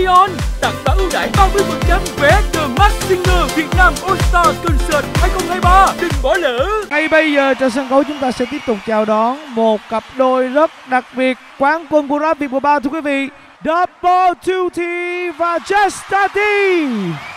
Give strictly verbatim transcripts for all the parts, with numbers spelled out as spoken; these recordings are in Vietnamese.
Ion tặng giá ưu đãi ba mươi phần trăm vé The Masked Singer Việt Nam All Star Concert hai không hai ba. Đừng bỏ lỡ. Ngay bây giờ trên sân khấu chúng ta sẽ tiếp tục chào đón một cặp đôi rất đặc biệt, quán quân của Rap Việt mùa ba thưa quý vị, Double Duty và Just Tati.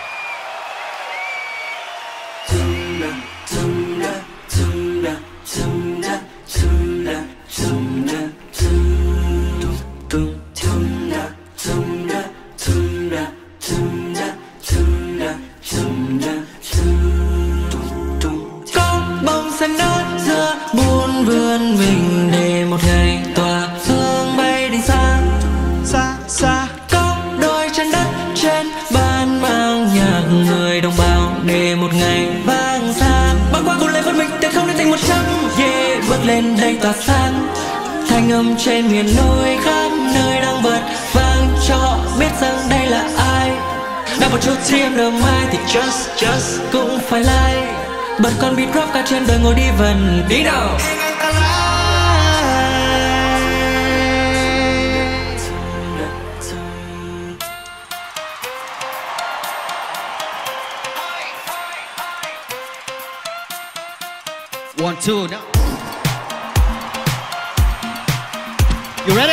Muốn vươn mình để một ngày tỏa hương bay đi xa xa xa, có đôi chân đất trên ban mang nhạc người đồng bào để một ngày vang xa. Băng qua cùng lên con mình từ không đến thành một trăm, yeah, bước lên đây tỏa sáng. Thanh âm trên miền núi khắp nơi đang bật vang cho họ biết rằng đây là ai. Đã một chút riêng đời mai thì just just cũng phải like. Bật con beat rock cả trên đời ngồi đi vần đi nào. One, two, now. You ready?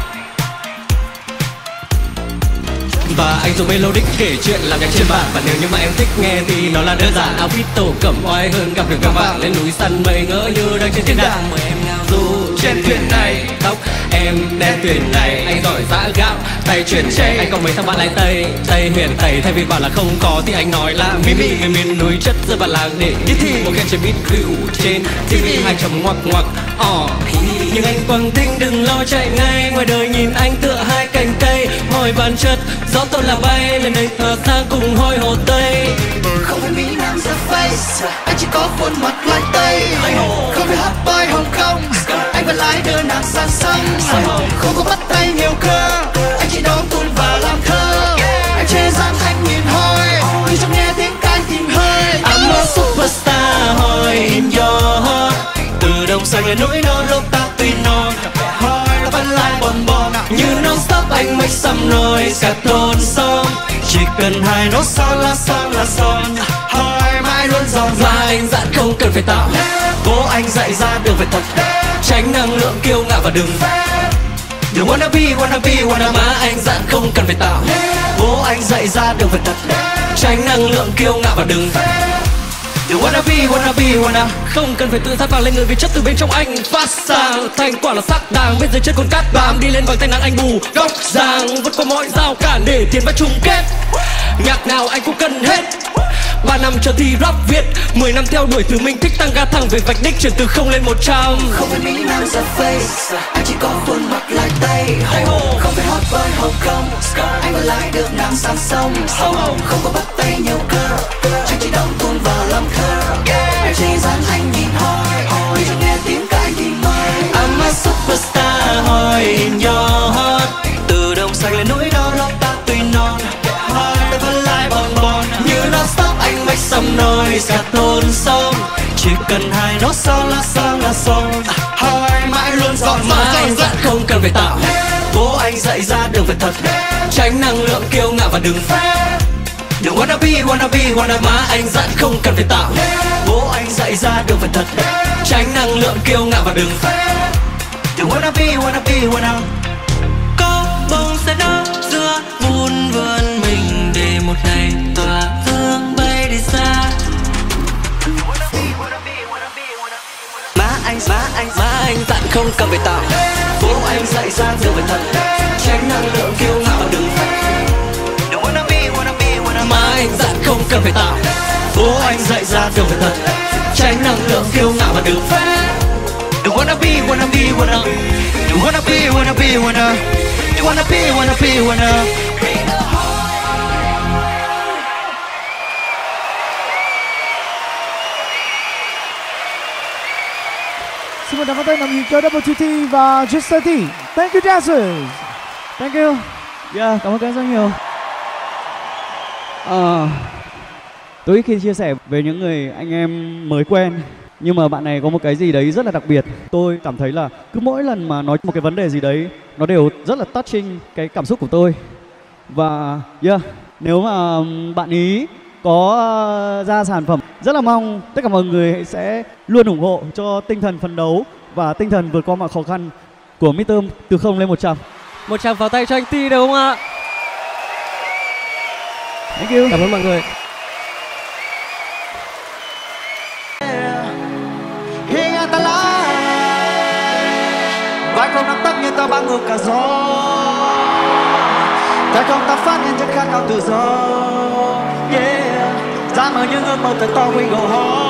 Và anh dùng melodic kể chuyện làm nhạc trên bàn. Và nếu như mà em thích nghe thì nó là đơn giản. Outfit tổ cẩm oai hơn gặp được gam vàng. Lên núi săn mây ngỡ như đang trên thiên đàng. Mời em ngao du trên thuyền này. Tóc em đen tuyền này. Anh giỏi giã gạo, tay chuyển chảy. Anh có mấy thằng bạn lại Tây, Tây huyền Tây. Thay vì bảo là không có thì anh nói là Mimi. Người miền núi chất giữa bản làng để đi thi. Một khen trên beat rượu trên ti vi. Hai chấm ngoặc ngoặc oh. Nhưng anh Quang Thinh đừng lo chạy ngay. Ngoài đời nhìn anh tựa hai cành cây. Hỏi bản chất gió tôi là bay lên đây thở sang cùng hôi hồ Tây. Không phải Mỹ Nam ra face, anh chỉ có khuôn mặt lại Tây. Không phải hot boy Hồng Kông, anh vẫn lái đưa nàng sang sông. Không có bắt tay nhiều cơ, anh chỉ đón tuôn và làm thơ. Anh chê rằng anh nhìn hoi, nhưng trong nghe tiếng cai tìm hơi. I'm a superstar, hoi in your heart. Từ đồng xanh lên núi non lúc tóc tuy non, hoi nó vẫn lại bon bon. Như non stop anh make some noise cả thôn sông. Chỉ cần hai nốt son là son là son, hoi mãi luôn giòn giòn. Và anh dặn không cần phải tạo, bố anh dạy ra đường phải thật. Tránh năng lượng kiêu ngạo và đừng đừng wanna be wanna be wanna. Má anh dặn không cần phải tạo, bố anh dạy ra đường phải thật. Tránh năng lượng kiêu ngạo và đừng You wanna be, wanna be, wanna. Không cần phải tự sát vàng lên người vì chất từ bên trong anh phát sáng. Thành quả là sắc đàng bên dưới chân con cát bám. Đi lên bằng tay nắng anh bù góc ràng. Vượt qua mọi rào cản để tiến vào chung kết. Nhạc nào anh cũng cần hết. Ba năm chờ thi rap Việt, mười năm theo đuổi từ mình thích tăng ga thẳng về vạch đích chuyển từ không lên một trăm. Không phải Mỹ Nam ra face, anh chỉ có khuôn mặt lại Tây. Không phải hot boy Hồng Kông, anh vẫn lái được nàng sang sông. Không có bắt tay nhiều cơ, anh chỉ đóng tuôn vào làm thơ. Anh chỉ rằng anh nhìn hoi, nhưng cho nghe tiếng cả anh thì mời. I'm a superstar, hoi in your heart. Từ đồng xanh lên núi đo lót ta tuy non, hoi ta vẫn lại bon bon. Như non stop anh make some noise cả thôn sông. Chỉ cần hai nốt son là son là son, hoi mãi luôn giòn giòn. Mà anh dặn không cần phải tạo, bố anh dạy ra đường phải thật. Tránh năng lượng kiêu ngạo và đừng đừng wanna be wanna be wanna. Má anh dặn không cần phải tạo, bố anh dạy ra đường phải thật. Tránh năng lượng kiêu ngạo và đừng đừng wanna be wanna be wanna. Có bông sẽ nở giữa buồn vươn mình để một ngày tỏa hương bay đi xa. Má anh má anh má anh dặn không cần phải tạo, bố anh dạy ra đường phải thật. Tránh năng lượng kiêu ngạo và đừng đừng wanna be wanna be wanna. Má anh dặn không cần phải tạo, bố anh dạy ra đường phải thật. Tránh năng lượng kiêu ngạo và đừng đừng wanna be wanna be wanna. Đừng wanna be wanna be wanna. Đừng wanna be wanna be wanna. Xin mời đón tay nằm nhìn cho Double Duty và Just Tati. Thank you dancers. Thank you. Yeah, cảm ơn các anh rất nhiều. Uh, tôi ít khi chia sẻ về những người anh em mới quen, nhưng mà bạn này có một cái gì đấy rất là đặc biệt. Tôi cảm thấy là cứ mỗi lần mà nói một cái vấn đề gì đấy, nó đều rất là touching cái cảm xúc của tôi. Và yeah, nếu mà bạn ý có ra sản phẩm, rất là mong tất cả mọi người sẽ luôn ủng hộ cho tinh thần phấn đấu và tinh thần vượt qua mọi khó khăn của mít tơ từ không lên một trăm. Một tràng pháo tay cho anh Ti được không ạ? Thank you. Cảm ơn mọi người. Khi ngang ta lái, vai không nắm tóc như ta băng ngược cả gió. Tay không ta phát hiện chất khát khao tự do. Yeah, dám mở những ước mơ thật to we go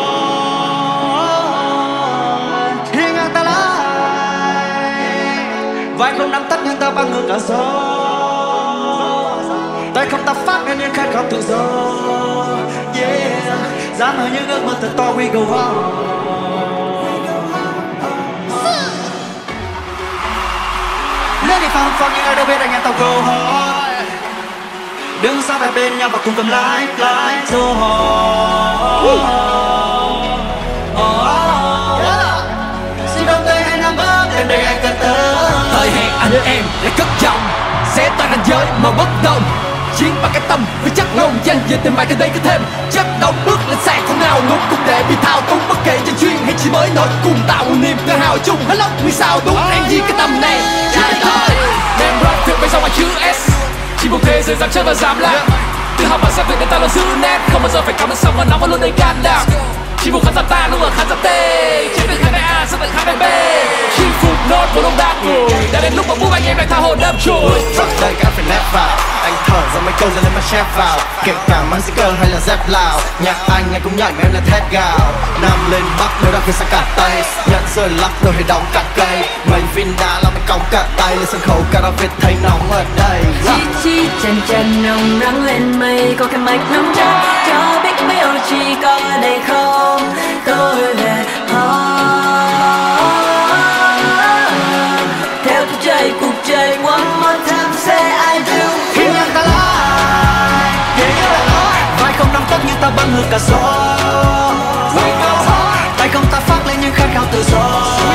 hard. Khi ngang ta lái, vai không nắm tóc nhưng ta băng ngược cả gió. Tay không ta phát nên những khát khao tự do. Yeah, dám mở những ước mơ thật to we go hard. Lên đi phang phang những ai đâu biết anh em tao go hard. Đứng xa về bên nhau và cùng cầm lái lái so hard. Xin đón tay hãy nắm bắt đến đây anh cần tới. Thời hẹn anh em lại cất giọng sẽ toàn ranh giới mà bất đồng. Chiến bằng cái tâm với chắc ngông danh về tìm bài từ đây có thêm chất động bước lên sàn không nào ngục cũng để bị thao túng bất kể danh chuyên hay chỉ mới nổi cùng tạo một niềm tự hào chung hết lóc vì sao đúng em gì cái tâm này trái thôi đem rap việc bên sau ngoài chữ S chỉ một thế giới dám chân và dám làm tự học và xem việc nên ta luôn giữ nét không bao giờ phải cắm sóng và nóng và luôn đầy can đảm chỉ một khán giả ta luôn ở khán giả T chiến từ khán giả A sang tận khán giả B chinh phục nốt của đông đa rồi đã đến lúc mà bố anh em lại tha hồ đâm chồi Rock đây cả phải nép vào anh thở ra mấy câu rồi lên mà chép vào kể cả mang sticker hay là dép lào nhạc anh nghe cũng nhảy em là thét gào nam lên bắc nơi đó phía xa cả tây nhận rơi lắc đôi hay đóng cả cây mấy viên đá làm mấy cong cả tay lên sân khấu karaoke thấy nóng ở đây chi chi chân chân nồng nắng lên mây có cái mạch nóng chắc cho biết mấy ô chi có ở đây không tôi về theo cuộc chơi cuộc chơi one more time say I do khi ngang ta lại vai không nắm tóc như ta băng ngược cả gió tay không ta phát lên những khát khao tự do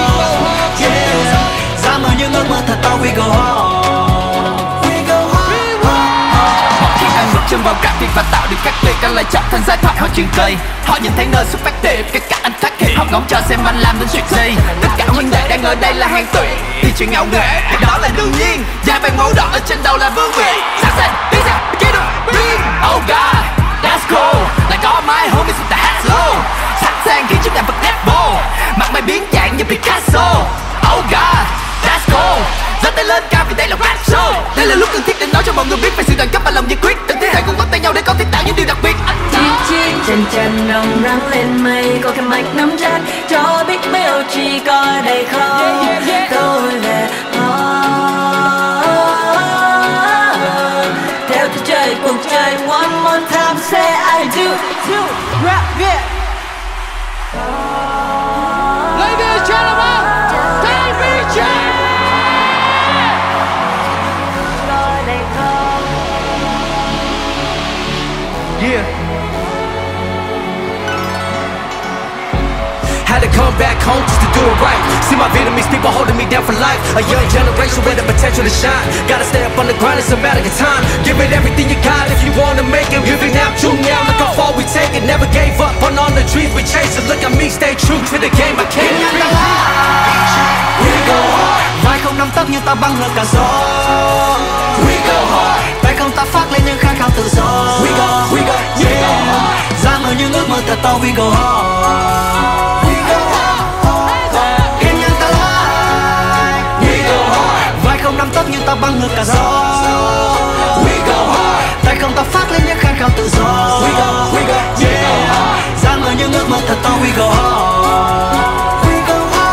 ra mở những ước mơ thật to we go hard chân vào rap và tạo được các tuyệt anh lại chọn thành giai thoại họ truyền cây họ nhìn thấy nơi xuất phát điểm kể cả anh thắc hip hop ngóng chờ xem anh làm đến chuyện gì tất cả huynh đệ đang ở đây là hàng tuyệt thì chuyện ngạo nghệ thì đó là đương nhiên da vàng màu đỏ ở trên đầu là vương miện sáng xanh biết sao kia được riêng oh god that's cool lại có my homies with the hats low sẵn sàng khi chúng ta vật devil mặt mày biến dạng như Picasso oh god that's cool giơ tay lên cao vì đây là rap show đây là lúc cần thiết để nói cho mọi người biết về sự đoàn kết và lòng nhiệt huyết từng thế hệ cùng bắt tay nhau để có thể tạo những điều đặc biệt chi chi chân chân nồng nắng lên mây có cái mạch nóng chắc cho biết mấy ô chi có ở đây không tôi về theo tôi chơi cuộc chơi one more time say I do do rap Việt Ladies and gentlemen, David J. yeah Had to come back home just to do it right. See my Vietnamese people holding me down for life. A young generation with the potential to shine. Gotta stay up on the grind, it's a matter of time. Give it everything you got if you wanna make it. Give it now, true now, look how far we take it. Never gave up on all the dreams we chased. So look at me, stay true to the game I came to be. we go hard vai không nắm tóc như ta băng ngược cả gió We go hard. tay không ta phát lên những khát khao tự do We go, we go, we go hard. ra mở những ước mơ thật to we go hard we go hard yên ngang ta lại We go hard. vai không nắm tóc như ta băng ngược cả gió We go hard. tay không ta phát lên những khát khao tự do We go, we go, we go hard. ra mở những ước mơ thật to we go hard we go hard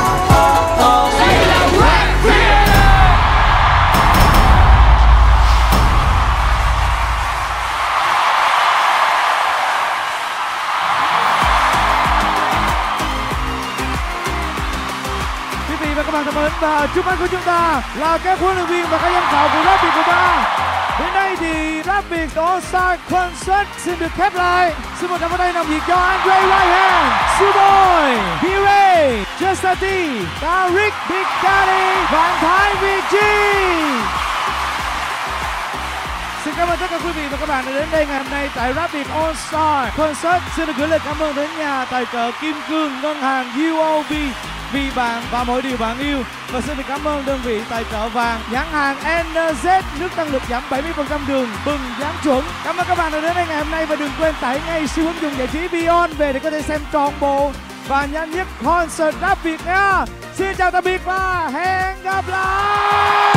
Quý vị và các bạn thân mến, và trước mắt của chúng ta là các huấn luyện viên và các giám khảo của Rap Việt của ba. Đến đây thì Rap Việt All Star Concert xin được khép lại. Xin mời cảm ơn đây nồng nhiệt cho Andre Ryan, Suboy, P-Ray, Just T, Rick, Big Daddy và anh Thái Việt G. Xin cảm ơn tất cả quý vị và các bạn đã đến đây ngày hôm nay tại Rapid All Star Concert. Xin được gửi lời cảm ơn đến nhà tài trợ Kim Cương, ngân hàng u ô bê vì bạn và mọi điều bạn yêu. Và xin được cảm ơn đơn vị tài trợ vàng nhãn hàng en zét, nước tăng lực giảm bảy mươi phần trăm đường, bừng dán chuẩn. Cảm ơn các bạn đã đến đây ngày hôm nay và đừng quên tải ngay siêu ứng dụng giải trí Beyond về để có thể xem trọn bộ và nhanh nhất concert rap Việt nha. Xin chào tạm biệt và hẹn gặp lại.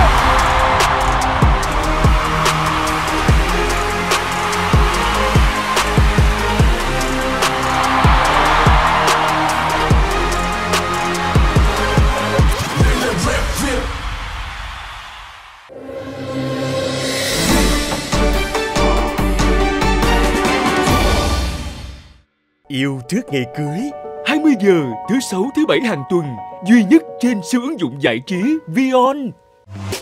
Yêu trước ngày cưới hai mươi giờ thứ sáu thứ bảy hàng tuần, duy nhất trên siêu ứng dụng giải trí Vion.